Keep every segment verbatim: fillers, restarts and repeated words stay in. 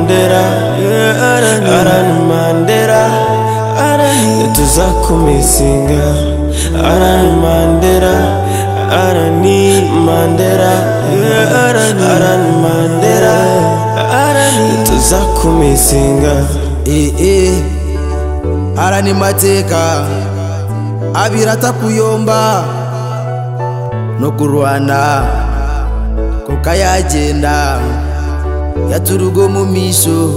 Mandela, Arani Mandela, tuzakumisinga. Arani Mandela, Arani Mandela, Arani Mandela, tuzakumisinga. Eh eh, Arani mateka abirata kuyomba no kurwana kuka yagenda yaturugo mu misho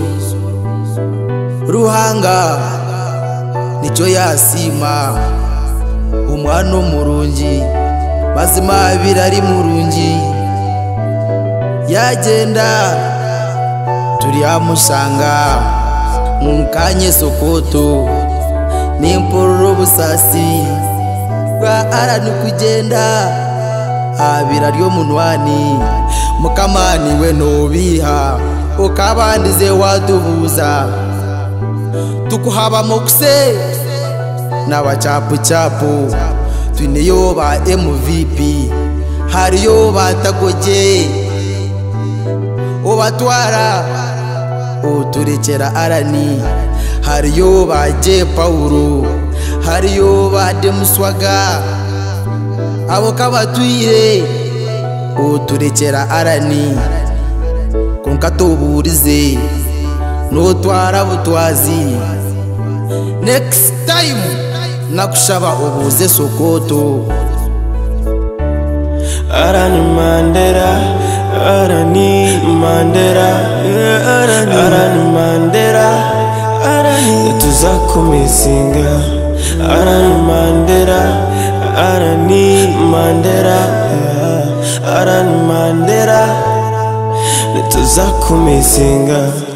ruhanga nicyo yasima umwana umurungi bazima birari murungi yagenda turi amusanga mukanye Sokoto nimporo busasi bwa Arani kugenda abira ryo munwani mukamani we nobiha ukabandize wadubuza tukuhaba mukse n'abacapu capu twineyo ba M V P hariyo batagoje obatwara uturekera Arani hariyo baje Paulo hariyo bade Muswaga abo kabatwire uturekera Arani kunkatuburize notwara butwazi next time nakushaba ubuze Sokoto. Arani Mandela, Arani Mandela, Arani Mandela, tuzakumisinga. Arani Mandela, Arani Mandela, Arani Mandela, tuzakumisinga.